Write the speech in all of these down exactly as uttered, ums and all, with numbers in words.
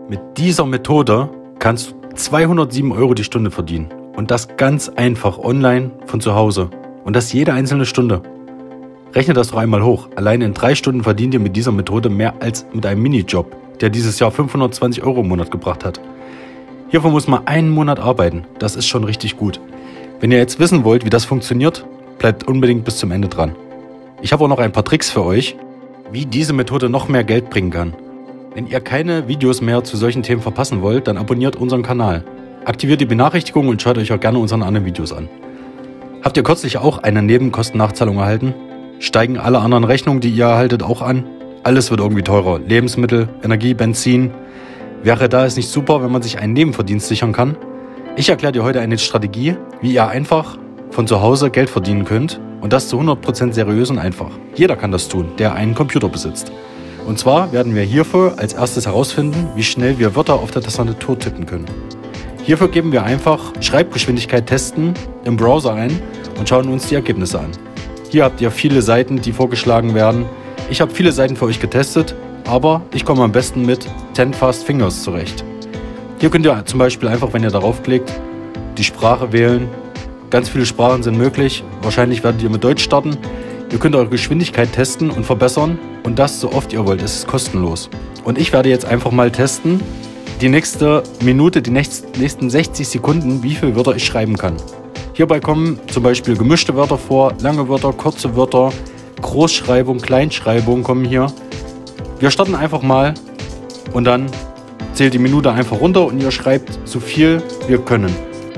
Mit dieser Methode kannst du zweihundertsieben Euro die Stunde verdienen. Und das ganz einfach online von zu Hause. Und das jede einzelne Stunde. Rechne das doch einmal hoch. Allein in drei Stunden verdient ihr mit dieser Methode mehr als mit einem Minijob, der dieses Jahr fünfhundertzwanzig Euro im Monat gebracht hat. Hierfür muss man einen Monat arbeiten. Das ist schon richtig gut. Wenn ihr jetzt wissen wollt, wie das funktioniert, bleibt unbedingt bis zum Ende dran. Ich habe auch noch ein paar Tricks für euch, wie diese Methode noch mehr Geld bringen kann. Wenn ihr keine Videos mehr zu solchen Themen verpassen wollt, dann abonniert unseren Kanal. Aktiviert die Benachrichtigungen und schaut euch auch gerne unsere anderen Videos an. Habt ihr kürzlich auch eine Nebenkostennachzahlung erhalten? Steigen alle anderen Rechnungen, die ihr erhaltet, auch an? Alles wird irgendwie teurer. Lebensmittel, Energie, Benzin. Wäre da es nicht super, wenn man sich einen Nebenverdienst sichern kann? Ich erkläre dir heute eine Strategie, wie ihr einfach von zu Hause Geld verdienen könnt. Und das zu hundert Prozent seriös und einfach. Jeder kann das tun, der einen Computer besitzt. Und zwar werden wir hierfür als erstes herausfinden, wie schnell wir Wörter auf der Tastatur tippen können. Hierfür geben wir einfach Schreibgeschwindigkeit testen im Browser ein und schauen uns die Ergebnisse an. Hier habt ihr viele Seiten, die vorgeschlagen werden. Ich habe viele Seiten für euch getestet, aber ich komme am besten mit zehn Fast Fingers zurecht. Hier könnt ihr zum Beispiel einfach, wenn ihr darauf klickt, die Sprache wählen. Ganz viele Sprachen sind möglich. Wahrscheinlich werdet ihr mit Deutsch starten. Ihr könnt eure Geschwindigkeit testen und verbessern und das so oft ihr wollt. Es ist kostenlos. Und ich werde jetzt einfach mal testen, die nächste Minute, die nächsten sechzig Sekunden, wie viele Wörter ich schreiben kann. Hierbei kommen zum Beispiel gemischte Wörter vor, lange Wörter, kurze Wörter, Großschreibung, Kleinschreibung kommen hier. Wir starten einfach mal und dann zählt die Minute einfach runter und ihr schreibt so viel wir können.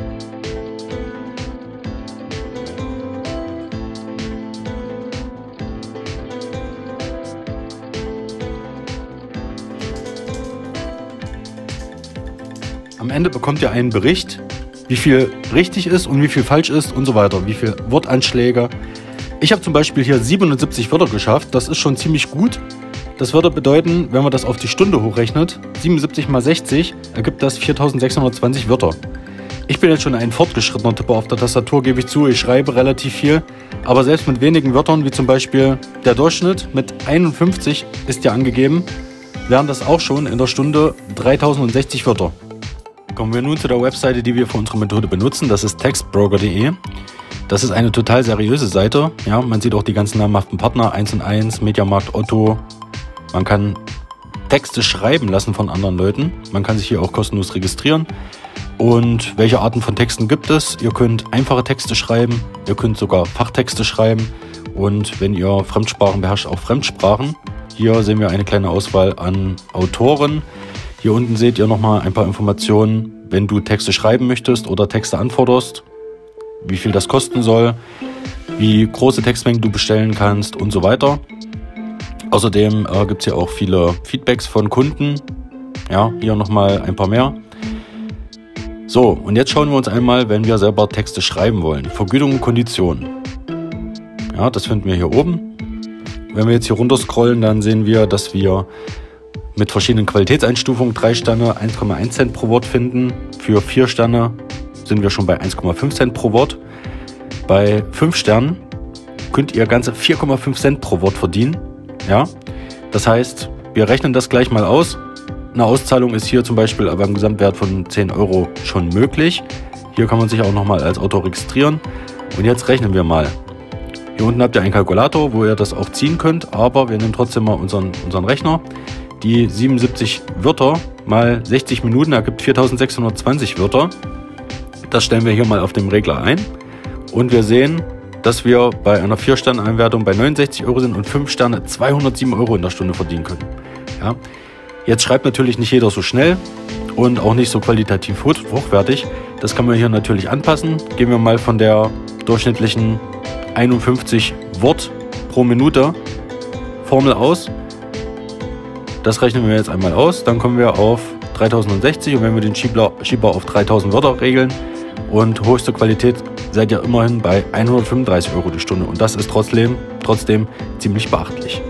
Am Ende bekommt ihr einen Bericht, wie viel richtig ist und wie viel falsch ist und so weiter, wie viele Wortanschläge. Ich habe zum Beispiel hier siebenundsiebzig Wörter geschafft, das ist schon ziemlich gut. Das würde bedeuten, wenn man das auf die Stunde hochrechnet, siebenundsiebzig mal sechzig, ergibt das viertausendsechshundertzwanzig Wörter. Ich bin jetzt schon ein fortgeschrittener Tipper auf der Tastatur, gebe ich zu, ich schreibe relativ viel. Aber selbst mit wenigen Wörtern, wie zum Beispiel der Durchschnitt mit einundfünfzig ist ja angegeben, wären das auch schon in der Stunde dreitausendsechzig Wörter. Kommen wir nun zu der Webseite, die wir für unsere Methode benutzen. Das ist textbroker punkt de. Das ist eine total seriöse Seite. Ja, man sieht auch die ganzen namhaften Partner, eins und eins, Mediamarkt, Otto. Man kann Texte schreiben lassen von anderen Leuten. Man kann sich hier auch kostenlos registrieren. Und welche Arten von Texten gibt es? Ihr könnt einfache Texte schreiben, ihr könnt sogar Fachtexte schreiben. Und wenn ihr Fremdsprachen beherrscht, auch Fremdsprachen. Hier sehen wir eine kleine Auswahl an Autoren. Hier unten seht ihr nochmal ein paar Informationen, wenn du Texte schreiben möchtest oder Texte anforderst, wie viel das kosten soll, wie große Textmengen du bestellen kannst und so weiter. Außerdem äh, gibt es hier auch viele Feedbacks von Kunden. Ja, hier nochmal ein paar mehr. So, und jetzt schauen wir uns einmal, wenn wir selber Texte schreiben wollen. Vergütung und Konditionen. Ja, das finden wir hier oben. Wenn wir jetzt hier runter scrollen, dann sehen wir, dass wir mit verschiedenen Qualitätseinstufungen drei Sterne eins Komma eins Cent pro Wort finden. Für vier Sterne sind wir schon bei eins Komma fünf Cent pro Wort. Bei fünf Sternen könnt ihr ganze vier Komma fünf Cent pro Wort verdienen. Ja? Das heißt, wir rechnen das gleich mal aus. Eine Auszahlung ist hier zum Beispiel aber im Gesamtwert von zehn Euro schon möglich. Hier kann man sich auch nochmal als Autor registrieren. Und jetzt rechnen wir mal. Hier unten habt ihr einen Kalkulator, wo ihr das auch ziehen könnt, aber wir nehmen trotzdem mal unseren, unseren Rechner. Die siebenundsiebzig Wörter mal sechzig Minuten ergibt viertausendsechshundertzwanzig Wörter. Das stellen wir hier mal auf dem Regler ein. Und wir sehen, dass wir bei einer vier Sterne Einwertung bei neunundsechzig Euro sind und fünf Sterne zweihundertsieben Euro in der Stunde verdienen können. Ja. Jetzt schreibt natürlich nicht jeder so schnell und auch nicht so qualitativ hochwertig. Das kann man hier natürlich anpassen. Gehen wir mal von der durchschnittlichen einundfünfzig Wort pro Minute Formel aus. Das rechnen wir jetzt einmal aus. Dann kommen wir auf dreitausendsechzig und wenn wir den Schieber, Schieber auf dreitausend Wörter regeln und höchste Qualität, seid ihr immerhin bei hundertfünfunddreißig Euro die Stunde. Und das ist trotzdem, trotzdem ziemlich beachtlich.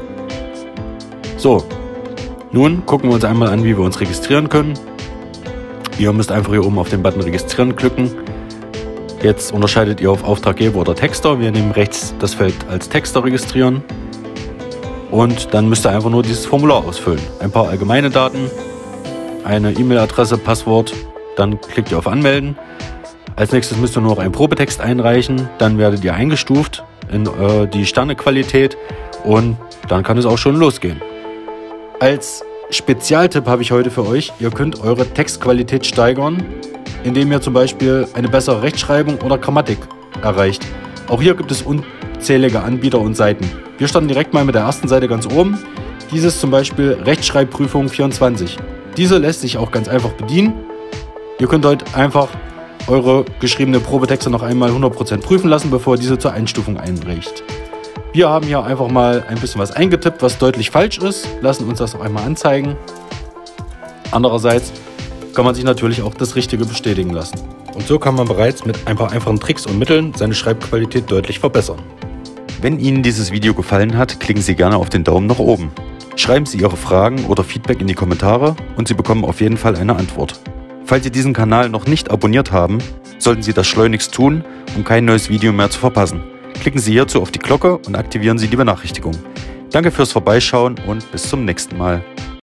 So, nun gucken wir uns einmal an, wie wir uns registrieren können. Ihr müsst einfach hier oben auf den Button Registrieren klicken. Jetzt unterscheidet ihr auf Auftraggeber oder Texter. Wir nehmen rechts das Feld als Texter registrieren. Und dann müsst ihr einfach nur dieses Formular ausfüllen. Ein paar allgemeine Daten, eine E-Mail-Adresse, Passwort, dann klickt ihr auf Anmelden. Als nächstes müsst ihr nur noch einen Probetext einreichen, dann werdet ihr eingestuft in äh, die Sternequalität und dann kann es auch schon losgehen. Als Spezialtipp habe ich heute für euch, ihr könnt eure Textqualität steigern, indem ihr zum Beispiel eine bessere Rechtschreibung oder Grammatik erreicht. Auch hier gibt es unzählige Anbieter und Seiten. Wir starten direkt mal mit der ersten Seite ganz oben. Dieses zum Beispiel Rechtschreibprüfung vierundzwanzig. Diese lässt sich auch ganz einfach bedienen. Ihr könnt dort einfach eure geschriebene Probetexte noch einmal hundert Prozent prüfen lassen, bevor ihr diese zur Einstufung einreicht. Wir haben hier einfach mal ein bisschen was eingetippt, was deutlich falsch ist, lassen uns das noch einmal anzeigen. Andererseits kann man sich natürlich auch das Richtige bestätigen lassen. Und so kann man bereits mit ein paar einfachen Tricks und Mitteln seine Schreibqualität deutlich verbessern. Wenn Ihnen dieses Video gefallen hat, klicken Sie gerne auf den Daumen nach oben. Schreiben Sie Ihre Fragen oder Feedback in die Kommentare und Sie bekommen auf jeden Fall eine Antwort. Falls Sie diesen Kanal noch nicht abonniert haben, sollten Sie das schleunigst tun, um kein neues Video mehr zu verpassen. Klicken Sie hierzu auf die Glocke und aktivieren Sie die Benachrichtigung. Danke fürs Vorbeischauen und bis zum nächsten Mal.